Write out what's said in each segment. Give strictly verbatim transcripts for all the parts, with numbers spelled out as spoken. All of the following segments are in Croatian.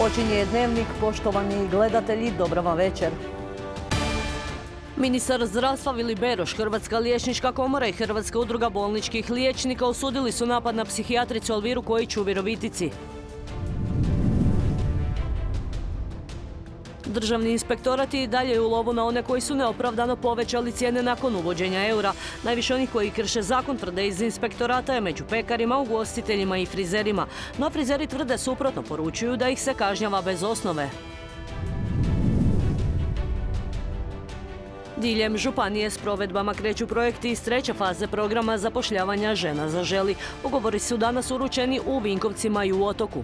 Počinje Dnevnik, poštovani gledatelji, dobra vam večer. Ministar zdravstva Vili Beroš, Hrvatska liječnička komora i Hrvatska udruga bolničkih liječnika osudili su napad na psihijatricu Elviru Kojić u Virovitici. Državni inspektorat i dalje je u lovu na one koji su neopravdano povećali cijene nakon uvođenja eura. Najviše onih koji krše zakon, tvrde iz inspektorata, je među pekarima, ugostiteljima i frizerima. No frizeri tvrde suprotno, poručuju da ih se kažnjava bez osnove. Diljem županije s provedbama kreću projekti iz treće faze programa zapošljavanja žena Zaželi. Ugovori su danas uručeni u Vinkovcima i u Otoku.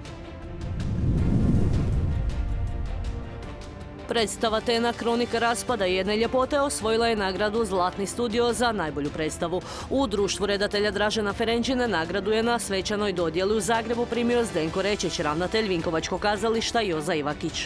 Predstava Tena, kronika raspada jedne ljepote, osvojila je nagradu Zlatni studio za najbolju predstavu. U društvu redatelja Dražena Ferenčine nagradu je na svečanoj dodjeli u Zagrebu primio Zdenko Rečić, ravnatelj Vinkovačkog kazališta Joza Ivakić.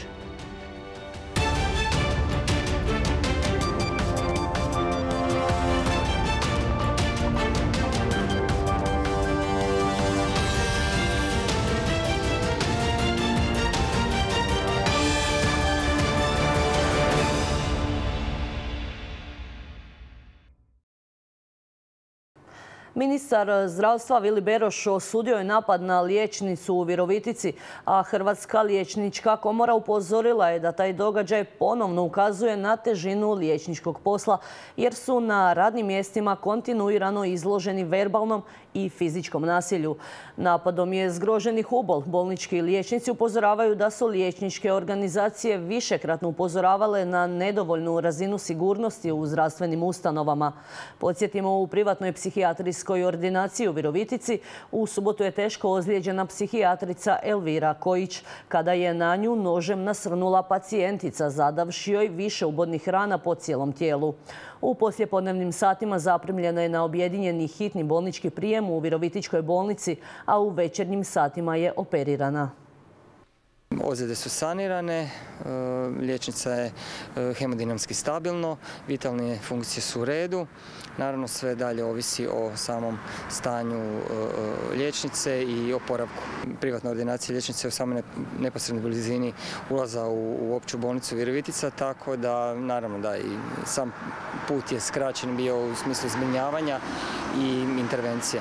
Ministar zdravstva Vili Beroš osudio je napad na liječnicu u Virovitici, a Hrvatska liječnička komora upozorila je da taj događaj ponovno ukazuje na težinu liječničkog posla, jer su na radnim mjestima kontinuirano izloženi verbalnom i fizičkom nasilju. Napadom je zgrožen i ubol. Bolnički liječnici upozoravaju da su liječničke organizacije višekratno upozoravale na nedovoljnu razinu sigurnosti u zdravstvenim ustanovama. Podsjetimo, u privatnoj psihijatrijskoj ordinaciji u Virovitici u subotu je teško ozlijeđena psihijatrica Elvira Kojić kada je na nju nožem nasrnula pacijentica, zadavši joj više ubodnih rana po cijelom tijelu. U poslijepodnevnim satima zaprimljena je na objedinjeni hitni bolnički prijem u Virovitičkoj bolnici, a u večernjim satima je operirana. Ozljede su sanirane, liječnica je hemodinamski stabilno, vitalne funkcije su u redu. Naravno, sve dalje ovisi o samom stanju liječnice i oporavku. Privatna ordinacija liječnice je u samoj neposrednoj blizini ulaza u opću bolnicu Virovitica, tako da naravno da i sam put je skraćen bio u smislu zbrinjavanja i intervencije.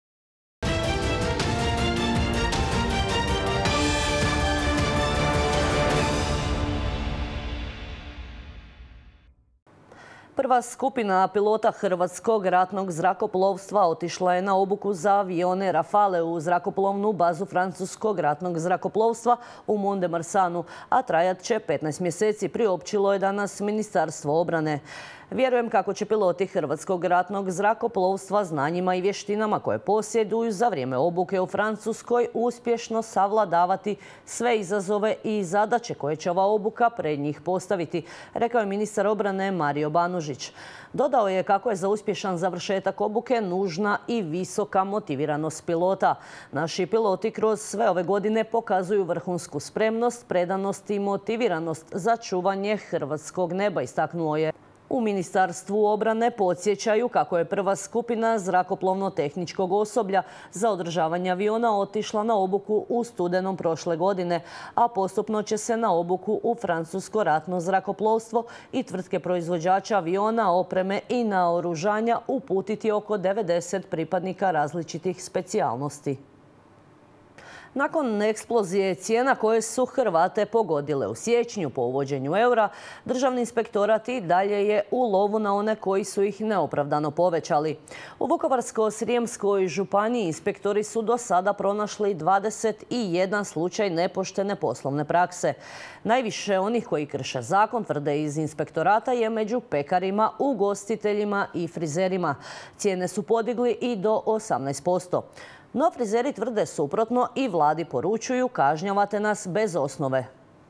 Prva skupina pilota Hrvatskog ratnog zrakoplovstva otišla je na obuku za avione Rafale u zrakoplovnu bazu Francuskog ratnog zrakoplovstva u Mont-de-Marsanu, a trajat će petnaest mjeseci, priopćilo je danas Ministarstvo obrane. Vjerujem kako će piloti Hrvatskog ratnog zrakoplovstva znanjima i vještinama koje posjeduju za vrijeme obuke u Francuskoj uspješno savladavati sve izazove i zadaće koje će ova obuka pred njih postaviti, rekao je ministar obrane Mario Banožić. Dodao je kako je za uspješan završetak obuke nužna i visoka motiviranost pilota. Naši piloti kroz sve ove godine pokazuju vrhunsku spremnost, predanost i motiviranost za čuvanje hrvatskog neba, istaknuo je. U Ministarstvu obrane podsjećaju kako je prva skupina zrakoplovno-tehničkog osoblja za održavanje aviona otišla na obuku u studenom prošle godine, a postupno će se na obuku u Francusko ratno zrakoplovstvo i tvrtke proizvođača aviona, opreme i naoružanja uputiti oko devedeset pripadnika različitih specijalnosti. Nakon eksplozije cijena koje su Hrvate pogodile u siječnju po uvođenju eura, Državni inspektorat i dalje je u lovu na one koji su ih neopravdano povećali. U Vukovarsko-srijemskoj županiji inspektori su do sada pronašli dvadeset jedan slučaj nepoštene poslovne prakse. Najviše onih koji krše zakon, tvrde iz inspektorata, je među pekarima, ugostiteljima i frizerima. Cijene su podigli i do osamnaest posto. No frizeri tvrde suprotno i vladi poručuju: kažnjavate nas bez osnove.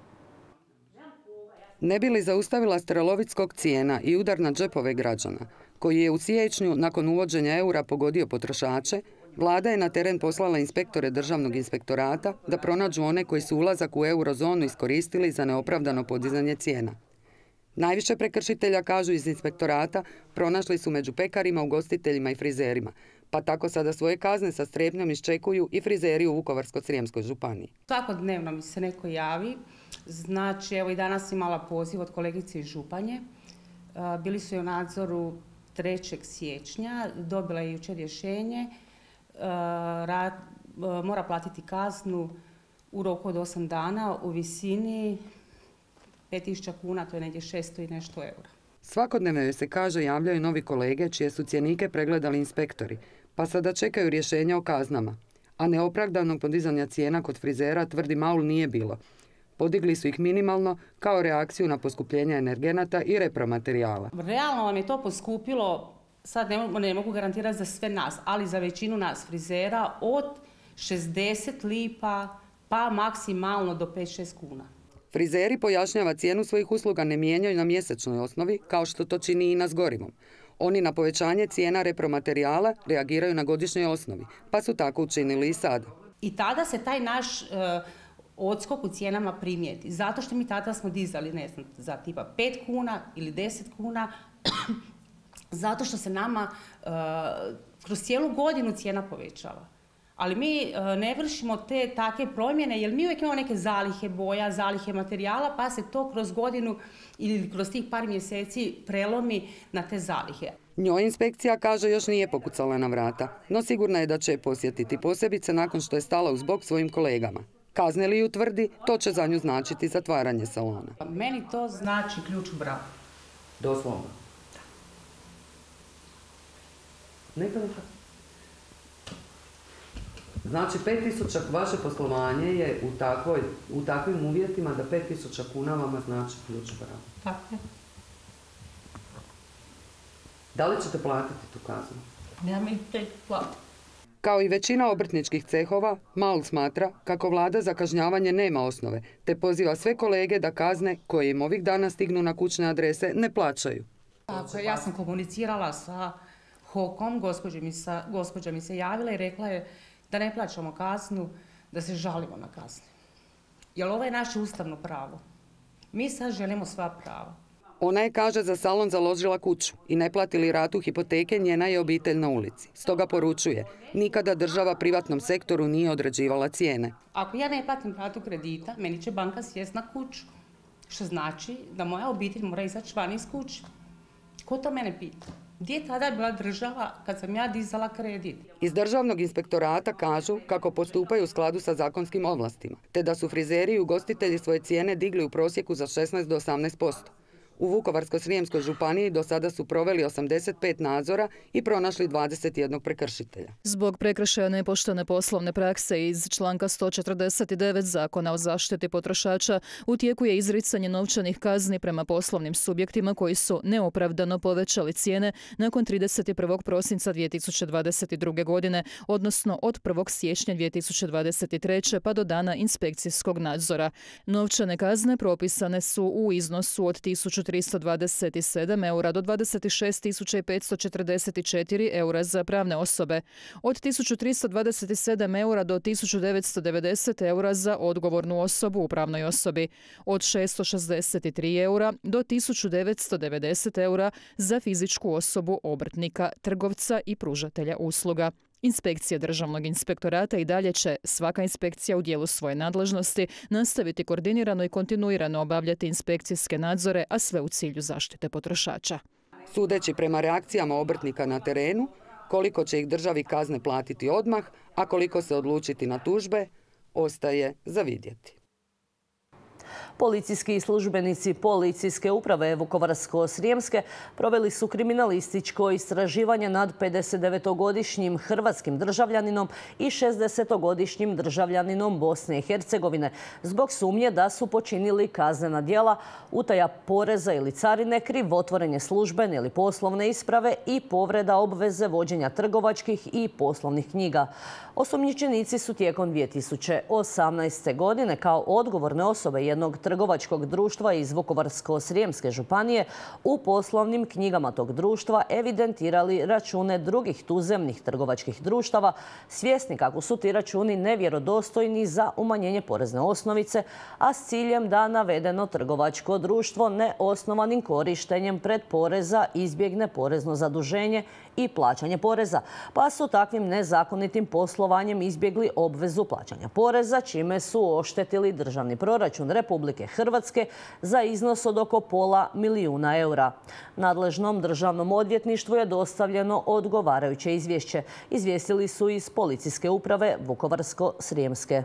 Ne bi li zaustavila strelovit skok cijena i udar na džepove građana, koji je u siječnju nakon uvođenja eura pogodio potrošače, vlada je na teren poslala inspektore Državnog inspektorata da pronađu one koji su ulazak u eurozonu iskoristili za neopravdano podizanje cijena. Najviše prekršitelja, kažu iz inspektorata, pronašli su među pekarima, ugostiteljima i frizerima. Pa tako sada svoje kazne sa strepnjom iščekuju i frizeri u Vukovarsko-srijemskoj županiji. Svakodnevno mi se neko javi. Znači, evo i danas imala poziv od kolegice iz Županje. Bili su i u nadzoru trećeg siječnja, dobila je jučer rješenje. Mora platiti kaznu u roku od osam dana u visini pet tisuća kuna, to je negdje šesto i nešto eura. Svakodnevno joj se kaže javljaju novi kolege čije su cjenike pregledali inspektori, pa sada čekaju rješenja o kaznama. A neopravdanog podizanja cijena kod frizera, tvrdi Maul, nije bilo. Podigli su ih minimalno kao reakciju na poskupljenje energenata i repromaterijala. Realno vam je to poskupilo, sad ne, ne mogu garantirati za sve nas, ali za većinu nas frizera od šezdeset lipa pa maksimalno do pet šest kuna. Frizeri, pojašnjava, cijenu svojih usluga ne mijenjaju na mjesečnoj osnovi, kao što to čini i na s gorivom. Oni na povećanje cijena repromaterijala reagiraju na godišnjoj osnovi, pa su tako učinili i sada. I tada se taj naš uh, odskok u cijenama primijeti. Zato što mi tada smo dizali, ne znam, za tipa pet kuna ili deset kuna, zato što se nama uh, kroz cijelu godinu cijena povećava. Ali mi uh, ne vršimo te takve promjene, jer mi uvijek imamo neke zalihe boja, zalihe materijala, pa se to kroz godinu ili kroz tih par mjeseci prelomi na te zalihe. Njoj inspekcija, kaže, još nije pokucala na vrata, no sigurna je da će je posjetiti, posebice nakon što je stala uz bok svojim kolegama. Kazne li ju, tvrdi, to će za nju značiti zatvaranje salona. Meni to znači ključ u bravu. Doslovno? Neka neka. Znači, pet tisuća, vaše poslovanje je u, takvoj, u takvim uvjetima da pet tisuća kuna vama znači ključ u bravu. Tako je. Da li ćete platiti tu kaznu? Ja mi tek platim. Kao i većina obrtničkih cehova, Maul smatra kako vlada za kažnjavanje nema osnove, te poziva sve kolege da kazne koje im ovih dana stignu na kućne adrese ne plaćaju. Tako, ja sam komunicirala sa Hokom, gospođa mi, sa, gospođa mi se javila i rekla je da ne plaćamo kaznu, da se žalimo na kazne. Jer ovo je naše ustavno pravo. Mi sad želimo sva prava. Ona je, kaže, za salon založila kuću i ne platili ratu hipoteke, njena je obitelj na ulici. Stoga poručuje, nikada država privatnom sektoru nije određivala cijene. Ako ja ne platim ratu kredita, meni će banka sjest na kuću. Što znači da moja obitelj mora izaći van iz kuće. Ko to mene pita? Gdje je tada bila država kad sam ja dizala kredit? Iz Državnog inspektorata kažu kako postupaju u skladu sa zakonskim ovlastima, te da su frizeri i ugostitelji svoje cijene digli u prosjeku za šesnaest do osamnaest posto. U Vukovarsko-srijemskoj županiji do sada su proveli osamdeset pet nadzora i pronašli dvadeset jedan prekršitelja. Zbog prekršaja nepoštene poslovne prakse iz članka sto četrdeset devet Zakona o zaštiti potrošača u tijeku je izricanje novčanih kazni prema poslovnim subjektima koji su neopravdano povećali cijene nakon trideset prvog prosinca dvije tisuće dvadeset druge. godine, odnosno od prvog siječnja dvije tisuće dvadeset treće. pa do dana inspekcijskog nadzora. Novčane kazne propisane su u iznosu od tisuću tristo dvadeset sedam eura do dvadeset šest tisuća petsto četrdeset četiri eura za pravne osobe, od tisuću tristo dvadeset sedam eura do tisuću devetsto devedeset eura za odgovornu osobu u pravnoj osobi, od šesto šezdeset tri eura do tisuću devetsto devedeset eura za fizičku osobu obrtnika, trgovca i pružatelja usluga. Inspekcija Državnog inspektorata i dalje će, svaka inspekcija u dijelu svoje nadležnosti, nastaviti koordinirano i kontinuirano obavljati inspekcijske nadzore, a sve u cilju zaštite potrošača. Sudeći prema reakcijama obrtnika na terenu, koliko će ih državi kazne platiti odmah, a koliko se odlučiti na tužbe, ostaje za vidjeti. Policijski službenici Policijske uprave Vukovarsko-srijemske proveli su kriminalističko istraživanje nad pedesetdevetogodišnjim hrvatskim državljaninom i šezdesetogodišnjim državljaninom Bosne i Hercegovine zbog sumnje da su počinili kaznena djela utaja poreza ili carine, krivotvorenje službene ili poslovne isprave i povreda obveze vođenja trgovačkih i poslovnih knjiga. Osumnjičenici su tijekom dvije tisuće osamnaeste. godine kao odgovorne osobe jednog trgovačkog društva iz Vukovarsko-srijemske županije u poslovnim knjigama tog društva evidentirali račune drugih tuzemnih trgovačkih društava, svjesni kako su ti računi nevjerodostojni za umanjenje porezne osnovice, a s ciljem da navedeno trgovačko društvo neosnovanim korištenjem predporeza izbjegne porezno zaduženje i plaćanje poreza, pa su takvim nezakonitim poslovanjem izbjegli obvezu plaćanja poreza, čime su oštetili državni proračun Republike Hrvatske za iznos od oko pola milijuna eura. Nadležnom državnom odvjetništvu je dostavljeno odgovarajuće izvješće, izvijestili su iz Policijske uprave Vukovarsko-srijemske.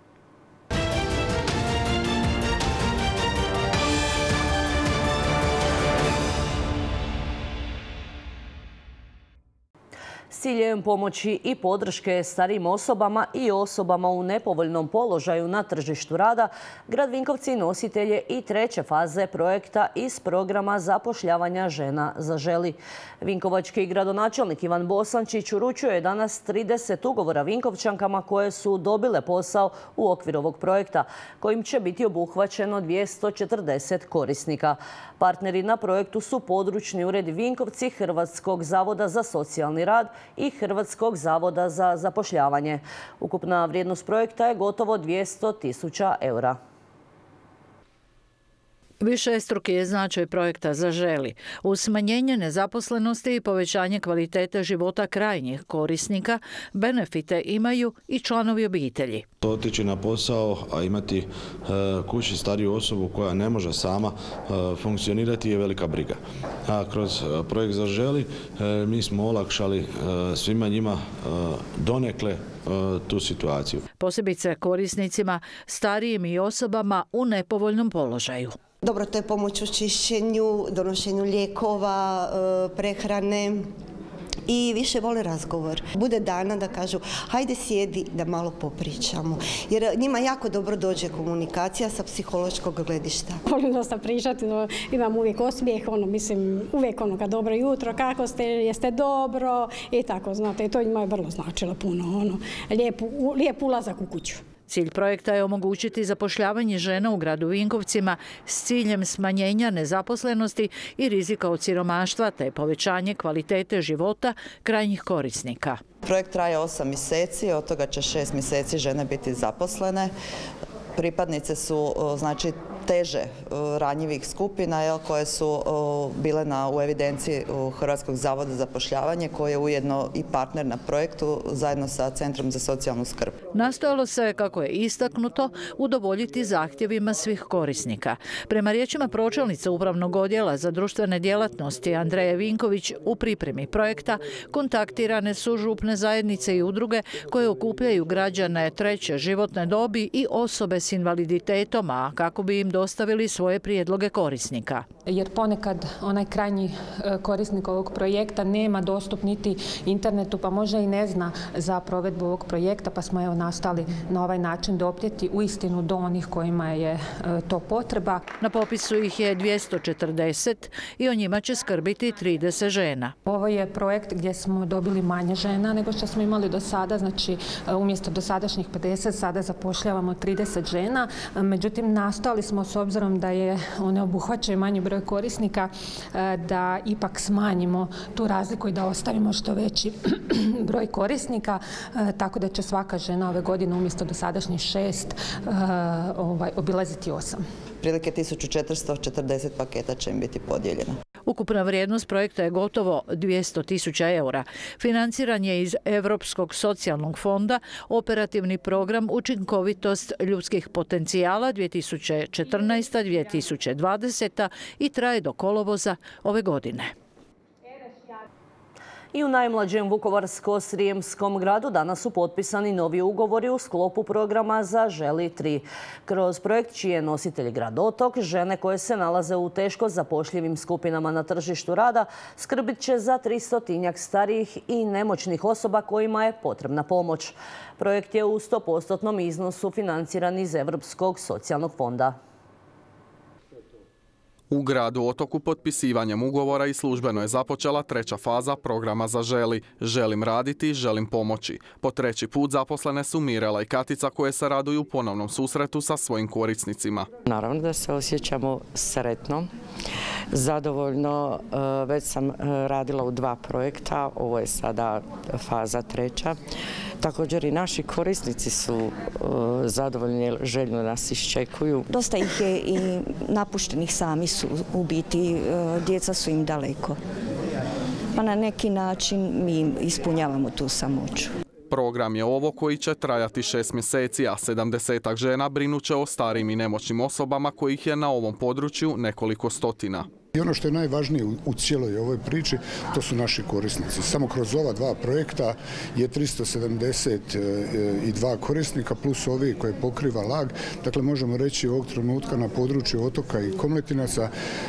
S ciljem pomoći i podrške starijim osobama i osobama u nepovoljnom položaju na tržištu rada, grad Vinkovci nositelj je i treće faze projekta iz programa zapošljavanja žena Zaželi. Vinkovački gradonačelnik Ivan Bosančić uručuje danas trideset ugovora Vinkovčankama koje su dobile posao u okviru ovog projekta, kojim će biti obuhvaćeno dvjesto četrdeset korisnika. Partneri na projektu su područni uredi Vinkovci, Hrvatskog zavoda za socijalni rad i Hrvatskog zavoda za zapošljavanje. Ukupna vrijednost projekta je gotovo dvjesto tisuća eura. Višestruki je značaj projekta Zaželi. Uz smanjenje nezaposlenosti i povećanje kvalitete života krajnjih korisnika, benefite imaju i članovi obitelji. Otići na posao, a imati e, kući stariju osobu koja ne može sama e, funkcionirati je velika briga. A kroz e, projekt Zaželi e, mi smo olakšali e, svima njima e, donekle e, tu situaciju. Posebice korisnicima, starijim i osobama u nepovoljnom položaju. Dobro, to je pomoć u čišćenju, donošenju lijekova, prehrane i više vole razgovor. Bude dana da kažu hajde sjedi da malo popričamo. Jer njima jako dobro dođe komunikacija sa psihološkog gledišta. Volim dosta pričati, imam uvijek osmijeh, ono, mislim, uvijek onoga dobro jutro, kako ste, jeste dobro i tako, znate, i to njima je vrlo značilo puno, ono, lijep, lijep ulazak u kuću. Cilj projekta je omogućiti zapošljavanje žena u gradu Vinkovcima s ciljem smanjenja nezaposlenosti i rizika od siromaštva te povećanje kvalitete života krajnjih korisnika. Projekt traje osam mjeseci, od toga će šest mjeseci žene biti zaposlene. Pripadnice su znači teže ranjivih skupina jel, koje su bile na, u evidenciji Hrvatskog zavoda za zapošljavanje koji je ujedno i partner na projektu zajedno sa Centrom za socijalnu skrb. Nastojalo se, kako je istaknuto, udovoljiti zahtjevima svih korisnika. Prema riječima pročelnice Upravnog odjela za društvene djelatnosti Andreje Vinković, u pripremi projekta kontaktirane su župne zajednice i udruge koje okupljaju građane treće životne dobi i osobe s invaliditetom, a kako bi im dostavili svoje prijedloge korisnika. Jer ponekad onaj krajnji korisnik ovog projekta nema dostup niti internetu, pa možda i ne zna za provedbu ovog projekta, pa smo evo nastali na ovaj način doprijeti uistinu do onih kojima je to potreba. Na popisu ih je dvjesto četrdeset i o njima će skrbiti trideset žena. Ovo je projekt gdje smo dobili manje žena nego što smo imali do sada, znači umjesto dosadašnjih pedeset sada zapošljavamo trideset žena, međutim nastali smo s obzirom da je one obuhvaćaju manji broj korisnika da ipak smanjimo tu razliku i da ostavimo što veći broj korisnika, tako da će svaka žena ove godine umjesto dosadašnjih šest ovaj, obilaziti osam. Prilike tisuću četiristo četrdeset paketa će im biti podijeljeno. Ukupna vrijednost projekta je gotovo dvjesto tisuća eura. Financiran je iz Europskog socijalnog fonda, operativni program Učinkovitost ljudskih potencijala dvije tisuće četrnaesta do dvije tisuće dvadeseta i traje do kolovoza ove godine. I u najmlađem Vukovarsko-srijemskom gradu danas su potpisani novi ugovori u sklopu programa Zaželi tri. Kroz projekt čiji je nositelj grad Otok, žene koje se nalaze u teško zapošljivim skupinama na tržištu rada skrbit će za tristotinjak starijih i nemoćnih osoba kojima je potrebna pomoć. Projekt je u sto postotnom iznosu financiran iz Europskog socijalnog fonda. U gradu Otoku potpisivanjem ugovora i službeno je započela treća faza programa Zaželi. Želim raditi, želim pomoći. Po treći put zaposlene su Mirela i Katica koje se raduju ponovnom susretu sa svojim korisnicima. Naravno da se osjećamo sretno, zadovoljno. Već sam radila u dva projekta, ovo je sada faza treća. Također i naši korisnici su zadovoljni, željno nas iščekuju. Dosta ih je i napuštenih, sami su u biti, djeca su im daleko. Pa na neki način mi ispunjavamo tu samoću. Program je ovo koji će trajati šest mjeseci, a sedamdesetak žena brinuće o starijim i nemoćnim osobama kojih je na ovom području nekoliko stotina. I ono što je najvažnije u cijeloj ovoj priči, to su naši korisnici. Samo kroz ova dva projekta je tristo sedamdeset dva korisnika plus ovi koje pokriva Lag. Dakle, možemo reći ovog trenutka na području Otoka i Komletinaca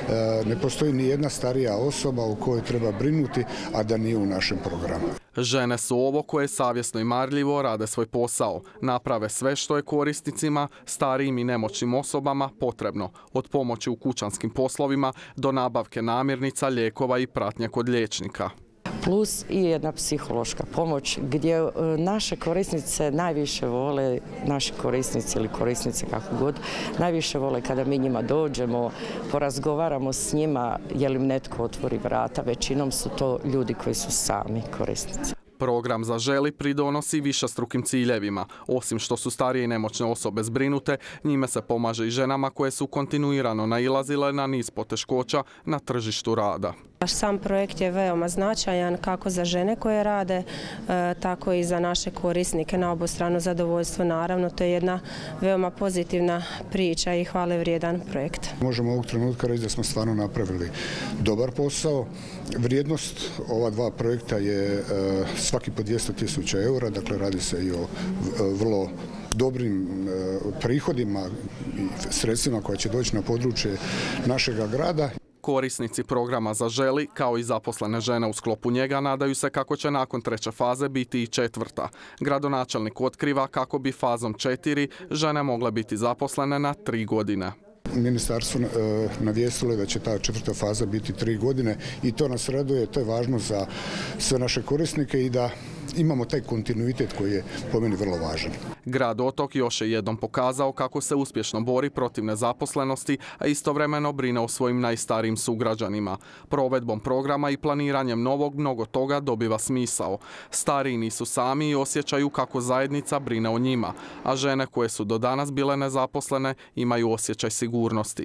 ne postoji ni jedna starija osoba o kojoj treba brinuti, a da nije u našem programu. Žene su ovo koje savjesno i marljivo rade svoj posao. Naprave sve što je korisnicima, starijim i nemoćnim osobama potrebno. Od pomoći u kućanskim poslovima do nabavke namirnica, lijekova i pratnje kod liječnika. Plus i jedna psihološka pomoć gdje naše korisnice najviše vole, naši korisnici ili korisnice kako god, najviše vole kada mi njima dođemo, porazgovaramo s njima, je li im netko otvori vrata. Većinom su to ljudi koji su sami korisnici. Program Zaželi pridonosi višestrukim ciljevima. Osim što su starije i nemoćne osobe zbrinute, njime se pomaže i ženama koje su kontinuirano nailazile na niz poteškoća na tržištu rada. Sam projekt je veoma značajan kako za žene koje rade, tako i za naše korisnike na obostrano zadovoljstvo. Naravno, to je jedna veoma pozitivna priča i hvale vrijedan projekt. Možemo ovog trenutka reći da smo stvarno napravili dobar posao. Vrijednost ova dva projekta je svaki po dvjesto tisuća eura, dakle radi se i o vrlo dobrim prihodima i sredstvima koja će doći na područje našega grada. Korisnici programa Zaželi, kao i zaposlene žene u sklopu njega, nadaju se kako će nakon treće faze biti i četvrta. Gradonačelnik otkriva kako bi fazom četiri žene mogle biti zaposlene na tri godine. Ministarstvo navijestilo je da će ta četvrta faza biti tri godine i to nas raduje, to je važno za sve naše korisnike i da imamo taj kontinuitet koji je po meni vrlo važan. Grad Otok još je jednom pokazao kako se uspješno bori protiv nezaposlenosti, a istovremeno brine o svojim najstarijim sugrađanima. Provedbom programa i planiranjem novog mnogo toga dobiva smisao. Stariji nisu sami i osjećaju kako zajednica brine o njima, a žene koje su do danas bile nezaposlene imaju osjećaj sigurnosti.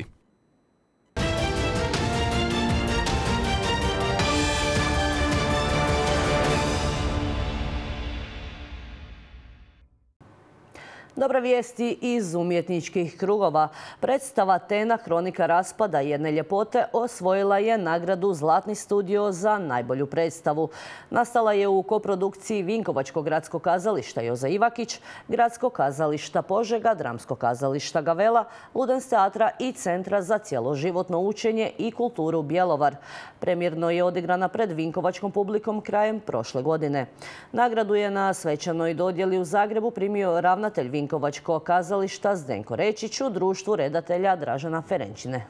Dobre vijesti iz umjetničkih krugova. Predstava Tena, kronika raspada jedne ljepote, osvojila je nagradu Zlatni studio za najbolju predstavu. Nastala je u koprodukciji Vinkovačkog gradskog kazališta Joza Ivakić, Gradskog kazališta Požega, Dramskog kazališta Gavela, Ludens teatra i Centra za cjeloživotno učenje i kulturu Bjelovar. Premijerno je odigrana pred vinkovačkom publikom krajem prošle godine. Nagradu je na svečanoj dodjeli u Zagrebu primio ravnatelj Vinkovačkog kazališta Zdenko Rečić u društvu redatelja Dražena Ferenčine.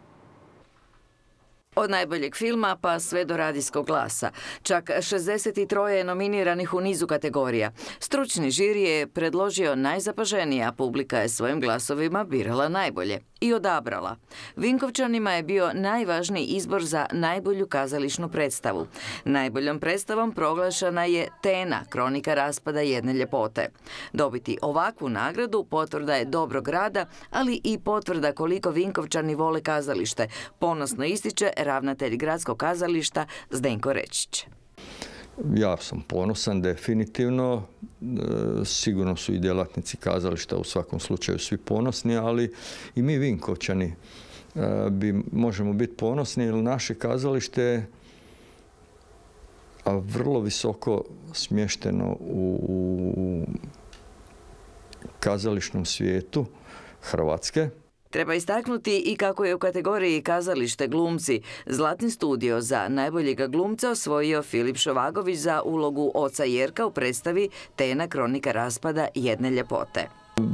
Od najboljeg filma pa sve do radijskog glasa. Čak šezdeset tri je nominiranih u nizu kategorija. Stručni žiri je predložio najzapaženije, a publika je svojim glasovima birala najbolje i odabrala. Vinkovčanima je bio najvažniji izbor za najbolju kazališnu predstavu. Najboljom predstavom proglašena je Tena, kronika raspada jedne ljepote. Dobiti ovakvu nagradu potvrda je dobrog rada, ali i potvrda koliko Vinkovčani vole kazalište, ponosno ističe ravnatelj Gradskog kazališta Zdenko Rečić. Ja sam ponosan definitivno, sigurno su i djelatnici kazališta u svakom slučaju svi ponosni, ali i mi Vinkovčani bi, možemo biti ponosni jer naše kazalište je vrlo visoko smješteno u kazališnom svijetu Hrvatske. Treba istaknuti i kako je u kategoriji kazalište glumci Zlatni studio za najboljega glumca osvojio Filip Šovagović za ulogu oca Jerka u predstavi Tena, kronika raspada jedne ljepote.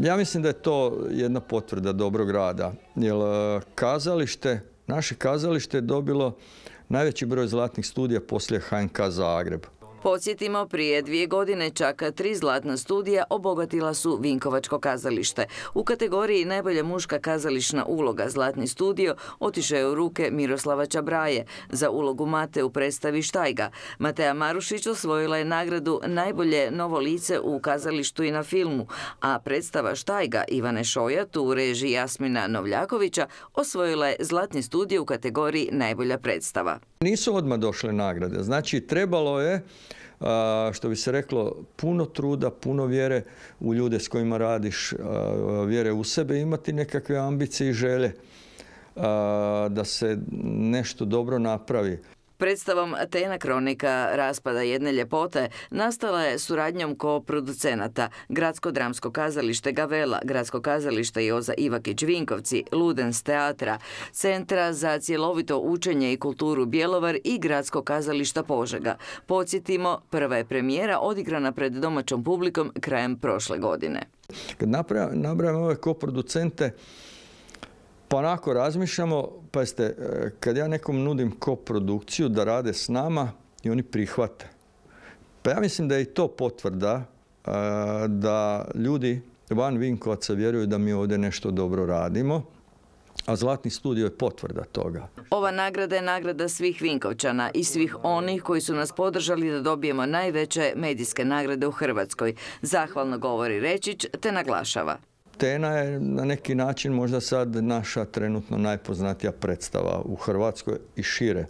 Ja mislim da je to jedna potvrda dobrog rada. Jer kazalište, naše kazalište je dobilo najveći broj zlatnih studija poslije H N K Zagreb. Podsjetimo, prije dvije godine čak tri zlatna studija obogatila su Vinkovačko kazalište. U kategoriji najbolja muška kazališna uloga zlatni studio otišao je u ruke Miroslava Čabraje za ulogu Mate u predstavi Štajga. Matea Marušić osvojila je nagradu najbolje novo lice u kazalištu i na filmu, a predstava Štajga Ivane Šojat u režiji Jasmina Novljakovića osvojila je zlatni studio u kategoriji najbolja predstava. Nisu odmah došle nagrade, znači trebalo je, što bi se reklo, puno truda, puno vjere u ljude s kojima radiš, vjere u sebe, imati nekakve ambicije i želje da se nešto dobro napravi. Predstavom Tena kronika raspada jedne ljepote nastala je suradnjom koproducenata Gradsko dramsko kazalište Gavela, Gradsko kazalište Joza Ivakić Vinkovci, Ludens teatra, Centra za cjelovito učenje i kulturu Bjelovar i Gradsko kazališta Požega. Podsjetimo, prva je premijera odigrana pred domaćom publikom krajem prošle godine. Kad nabrajamo ove koproducente, pa onako razmišljamo, pazite, kad ja nekom nudim koprodukciju da rade s nama i oni prihvate. Pa ja mislim da je i to potvrda da ljudi van Vinkovaca vjeruju da mi ovdje nešto dobro radimo, a Zlatni studio je potvrda toga. Ova nagrada je nagrada svih Vinkovčana i svih onih koji su nas podržali da dobijemo najveće medijske nagrade u Hrvatskoj. Zahvalno govori Rečić te naglašava. Tena je na neki način možda sad naša trenutno najpoznatija predstava u Hrvatskoj i šire.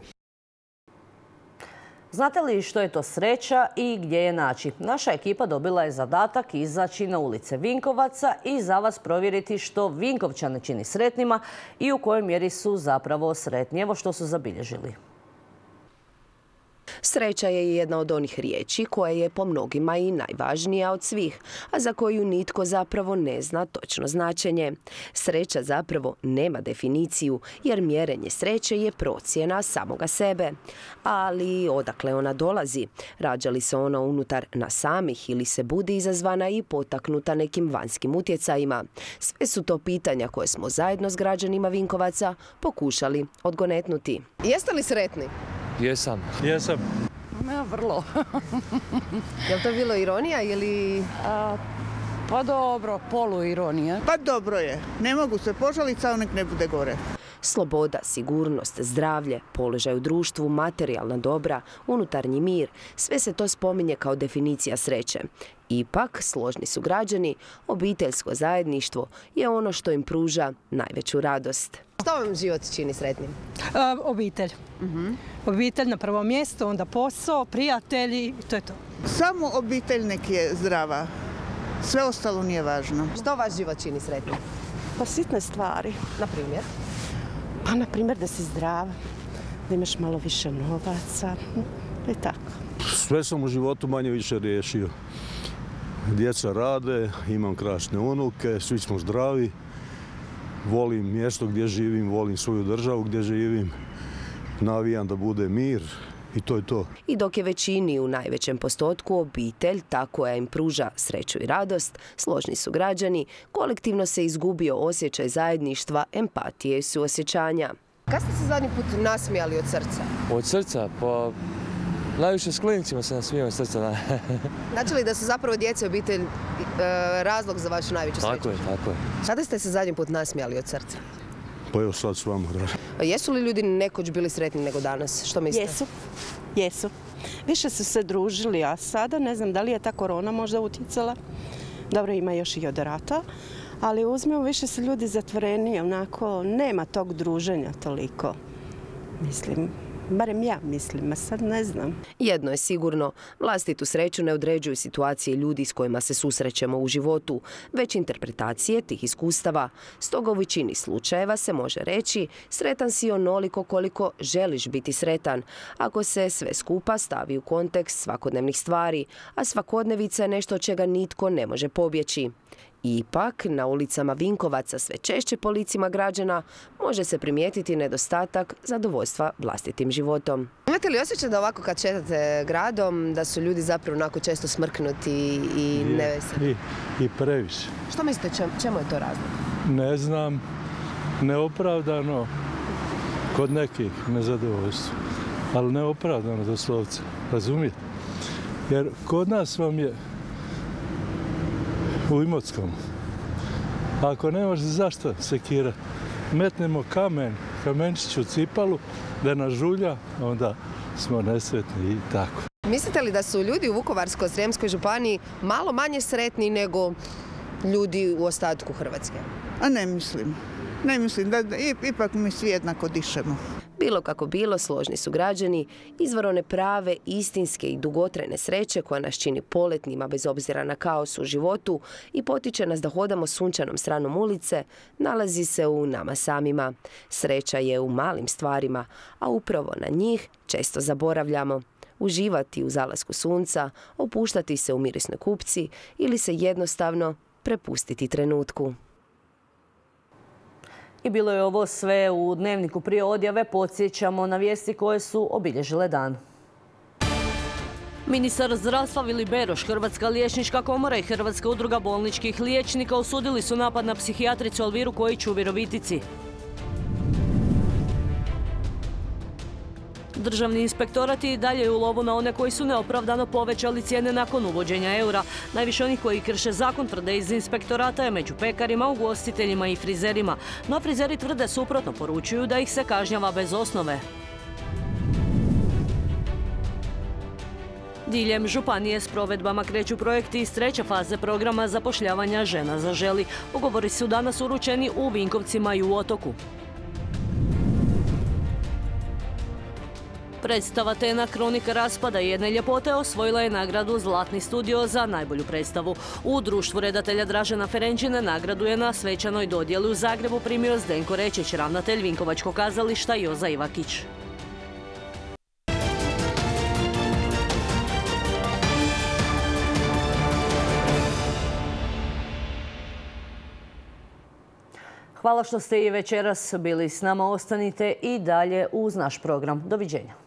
Znate li što je to sreća i gdje je naći? Naša ekipa dobila je zadatak izaći na ulice Vinkovaca i za vas provjeriti što Vinkovčane čini sretnima i u kojoj mjeri su zapravo sretni. Evo što su zabilježili. Sreća je jedna od onih riječi koja je po mnogima i najvažnija od svih, a za koju nitko zapravo ne zna točno značenje. Sreća zapravo nema definiciju, jer mjerenje sreće je procjena samoga sebe. Ali odakle ona dolazi? Rađa li se ona unutar nas samih ili se budi izazvana i potaknuta nekim vanjskim utjecajima? Sve su to pitanja koje smo zajedno s građanima Vinkovaca pokušali odgonetnuti. Jeste li sretni? Jesam. Jesam. Ja, vrlo. Je li to bilo ironija ili... A, pa dobro, poluironija. Pa dobro je. Ne mogu se požaliti, samo nek ne bude gore. Sloboda, sigurnost, zdravlje, položaj u društvu, materijalna dobra, unutarnji mir, sve se to spominje kao definicija sreće. Ipak, složni su građani, obiteljsko zajedništvo je ono što im pruža najveću radost. Što vam život čini sretnim? A, obitelj. Uh-huh. Obitelj na prvo mjesto, onda posao, prijatelji, to je to. Samo obitelj nek je zdrava. Sve ostalo nije važno. Što vaš život čini sretnim? Pa sitne stvari. Na primjer? Pa na primjer da si zdrav, da imaš malo više novaca i tako. Sve sam u životu manje više riješio. Djeca rade, imam krasne unuke, svi smo zdravi. Volim mjesto gdje živim, volim svoju državu gdje živim. Navijam da bude mir i to je to. I dok je većini u najvećem postotku obitelj ta koja im pruža sreću i radost, složni su građani, kolektivno se izgubio osjećaj zajedništva, empatije i suosjećanja. Kad ste se zadnji put nasmijali od srca? Od srca? Pa najviše s klincima se nasmijao od srca. Znači li da su zapravo djeca i obitelj razlog za vašu najveću sreću? Tako je, tako je. Kada ste se zadnji put nasmijali od srca? Pa evo sad s vama. Jesu li ljudi nekoć bili sretni nego danas? Što mislite? Jesu, jesu. Više su se družili, a sada ne znam da li je ta korona možda utjecala. Dobro, ima još i od rata, ali uzmemo više su ljudi zatvoreni, onako nema tog druženja toliko. Mislim, barem ja mislim, a sad ne znam. Jedno je sigurno, vlastitu sreću ne određuju situacije ljudi s kojima se susrećemo u životu, već interpretacije tih iskustava. Stoga u većini slučajeva se može reći sretan si onoliko koliko želiš biti sretan, ako se sve skupa stavi u kontekst svakodnevnih stvari, a svakodnevica je nešto od čega nitko ne može pobjeći. Ipak, na ulicama Vinkovaca sve češće po licima građana može se primijetiti nedostatak zadovoljstva vlastitim životom. Imate li osjećaj da ovako kad šetate gradom, da su ljudi zapravo onako često smrknuti i neveseli? I, i previše. Što mislite, čem, čemu je to razlog? Ne znam, neopravdano kod nekih nezadovoljstvo, ali neopravdano doslovce, razumijete? Jer kod nas vam je u Imotskom, ako ne može zašto sekirati, metnemo kamen, kamenčić u cipalu, da nas žulja, onda smo nesretni i tako. Mislite li da su ljudi u Vukovarsko-srijemskoj županiji malo manje sretni nego ljudi u ostatku Hrvatske? A ne mislim. Ne mislim da ipak mi svi jednako dišemo. Bilo kako bilo, složni su građani, izvor one prave, istinske i dugotrajne sreće koja nas čini poletnima bez obzira na kaos u životu i potiče nas da hodamo sunčanom stranom ulice, nalazi se u nama samima. Sreća je u malim stvarima, a upravo na njih često zaboravljamo. Uživati u zalasku sunca, opuštati se u mirisnoj kupci ili se jednostavno prepustiti trenutku. I bilo je ovo sve u Dnevniku prije odjave. Podsjećamo na vijesti koje su obilježile dan. Ministar zdravstva Vili Beroš, Hrvatska liječnička komora i Hrvatska udruga bolničkih liječnika osudili su napad na psihijatricu Alviru Kojić u Virovitici. Državni inspektorat i dalje je u lovu na one koji su neopravdano povećali cijene nakon uvođenja eura. Najviše onih koji krše zakon, tvrde iz inspektorata, je među pekarima, ugostiteljima i frizerima. No frizeri tvrde suprotno, poručuju da ih se kažnjava bez osnove. Diljem županije s provedbama kreću projekti iz treće faze programa zapošljavanja žena Zaželi. Ugovori su danas uručeni u Vinkovcima i u Otoku. Predstava Tena, kronika raspada jedne ljepote, osvojila je nagradu Zlatni studio za najbolju predstavu. U društvu redatelja Dražena Ferenčine nagradu je na svečanoj dodjeli u Zagrebu primio Zdenko Rečić, ravnatelj Vinkovačkog kazališta Joza Ivakić. Hvala što ste i večeras bili s nama. Ostanite i dalje uz naš program. Doviđenja.